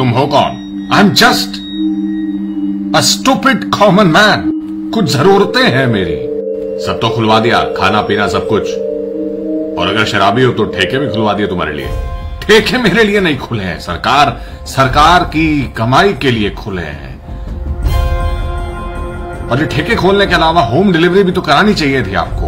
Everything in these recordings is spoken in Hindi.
तुम हो कौन? I am just a stupid common man. कुछ जरूरतें हैं मेरी। सब तो खुलवा दिया, खाना पीना सब कुछ। और अगर शराबी हो तो ठेके भी खुलवा दिए तुम्हारे लिए। ठेके मेरे लिए नहीं खुले हैं, सरकार की कमाई के लिए खुले हैं। और ये ठेके खोलने के अलावा होम डिलीवरी भी तो करानी चाहिए थी आपको।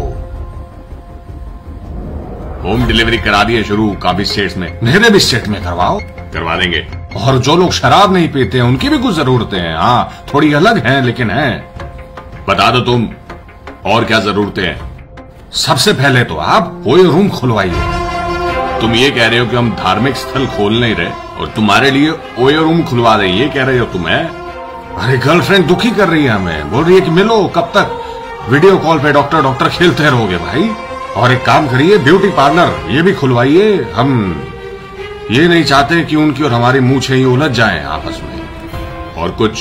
होम डिलीवरी करा दिए शुरू काफी स्टेट्स में, मेरे भी स्टेट में करवा देंगे। और जो लोग शराब नहीं पीते हैं उनकी भी कुछ जरूरतें हैं। हाँ, थोड़ी अलग हैं लेकिन हैं। बता दो तुम और क्या जरूरतें हैं? सबसे पहले तो आप ओयो रूम खुलवाइए। तुम ये कह रहे हो कि हम धार्मिक स्थल खोल नहीं रहे और तुम्हारे लिए ओयो रूम खुलवा दें, ये कह रहे हो तुम? अरे गर्लफ्रेंड दुखी कर रही है हमें, बोल रही है कि मिलो, कब तक वीडियो कॉल पे डॉक्टर खेलते रहोगे भाई। और एक काम करिए, ब्यूटी पार्लर ये भी खुलवाइए। हम ये नहीं चाहते कि उनकी और हमारी मूंछें ही उलझ जाएं आपस में। और कुछ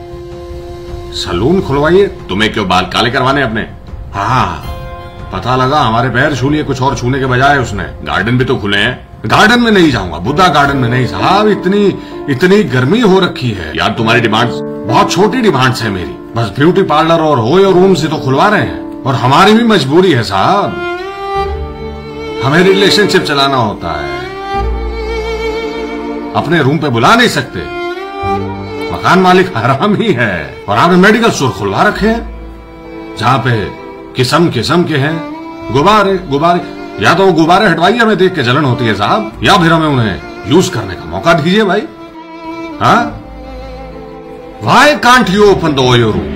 सलून खुलवाइए। तुम्हें क्यों बाल काले करवाने अपने? हाँ, पता लगा हमारे पैर छू लिए कुछ और छूने के बजाय उसने। गार्डन भी तो खुले हैं। गार्डन में नहीं जाऊंगा, बुद्धा गार्डन में नहीं साहब। इतनी गर्मी हो रखी है यार। तुम्हारी डिमांड बहुत छोटी डिमांड्स है मेरी। बस ब्यूटी पार्लर और ओयो रूम से तो खुलवा रहे हैं। और हमारी भी मजबूरी है साहब, हमें रिलेशनशिप चलाना होता है। अपने रूम पे बुला नहीं सकते, मकान मालिक हरामी है। और आपने मेडिकल स्टोर खुलवा रखे हैं जहां पे किस्म किस्म के हैं गुब्बारे। या तो वो गुब्बारे हटवाइए, हमें देख के जलन होती है साहब, या फिर हमें उन्हें यूज करने का मौका दीजिए भाई। हाँ, why can't you open the OYO room?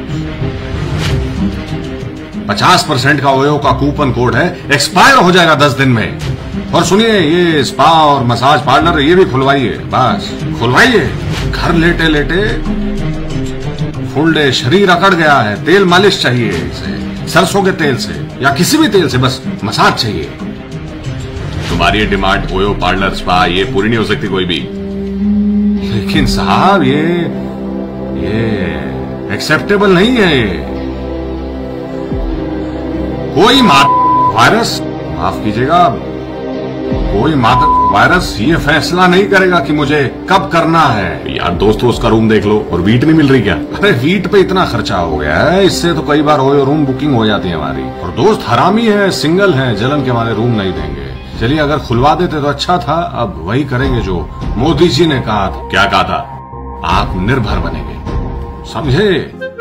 50% का ओयो का कूपन कोड है, एक्सपायर हो जाएगा 10 दिन में। और सुनिए, ये स्पा और मसाज पार्लर ये भी खुलवाइए। बस खुलवाइए। घर लेटे लेटे फुल डे शरीर अकड़ गया है, तेल मालिश चाहिए इसे, सरसों के तेल से या किसी भी तेल से, बस मसाज चाहिए। तुम्हारी डिमांड ओयो पार्लर स्पा ये पूरी नहीं हो सकती कोई भी। लेकिन साहब ये एक्सेप्टेबल नहीं है। ये कोई वायरस, माफ कीजिएगा, कोई मादक वायरस ये फैसला नहीं करेगा कि मुझे कब करना है। यार दोस्तों, उसका रूम देख लो। और वीट नहीं मिल रही क्या? अरे वीट पे इतना खर्चा हो गया है, इससे तो कई बार ओयो रूम बुकिंग हो जाती है हमारी। और दोस्त हरामी है, सिंगल है, जलन के मारे रूम नहीं देंगे। चलिए, अगर खुलवा देते तो अच्छा था। अब वही करेंगे जो मोदी जी ने कहा था। क्या कहा था? आप निर्भर बनेंगे, समझे?